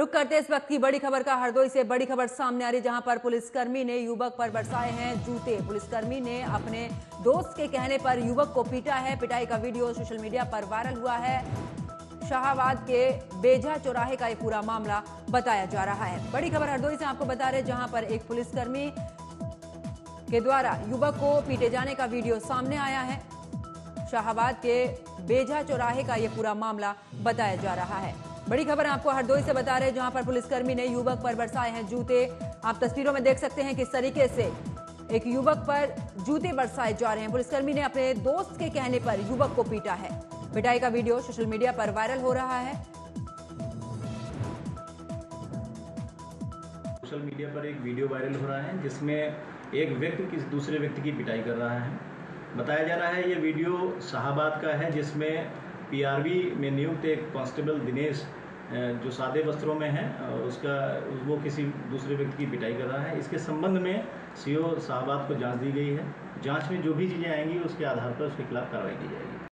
रुक करते इस वक्त की बड़ी खबर का। हरदोई से बड़ी खबर सामने आ रही, जहां पर पुलिसकर्मी ने युवक पर बरसाए हैं जूते। पुलिसकर्मी ने अपने दोस्त के कहने पर युवक को पीटा है। पिटाई का वीडियो सोशल मीडिया पर वायरल हुआ है। शाहाबाद के बेजा चौराहे का ये पूरा मामला बताया जा रहा है। बड़ी खबर हरदोई से आपको बता रहे, जहां पर एक पुलिसकर्मी के द्वारा युवक को पीटे जाने का वीडियो सामने आया है। शाहाबाद के बेजा चौराहे का ये पूरा मामला बताया जा रहा है। बड़ी खबर आपको हरदोई से बता रहे हैं, जहां पर पुलिसकर्मी ने युवक पर बरसाए हैं जूते। आप तस्वीरों में देख सकते हैं किस तरीके से एक युवक पर जूते बरसाए जा रहे हैं। पुलिसकर्मी ने अपने दोस्त के कहने पर युवक को पीटा है। पिटाई का वीडियो सोशल मीडिया पर वायरल हो रहा है। सोशल मीडिया पर एक वीडियो वायरल हो रहा है, जिसमें एक व्यक्ति किसी दूसरे व्यक्ति की पिटाई कर रहा है। बताया जा रहा है ये वीडियो शाहाबाद का है, जिसमें पीआरबी में नियुक्त एक कांस्टेबल दिनेश जो सादे वस्त्रों में है, वो किसी दूसरे व्यक्ति की पिटाई कर रहा है। इसके संबंध में सीओ शाहाबाद को जांच दी गई है। जांच में जो भी चीज़ें आएंगी उसके आधार पर उसके खिलाफ कार्रवाई की जाएगी।